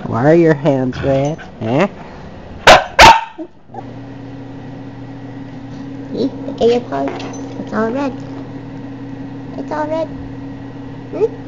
Why are your hands red? Huh? See? Look at your palm. It's all red. It's all red. Hmm?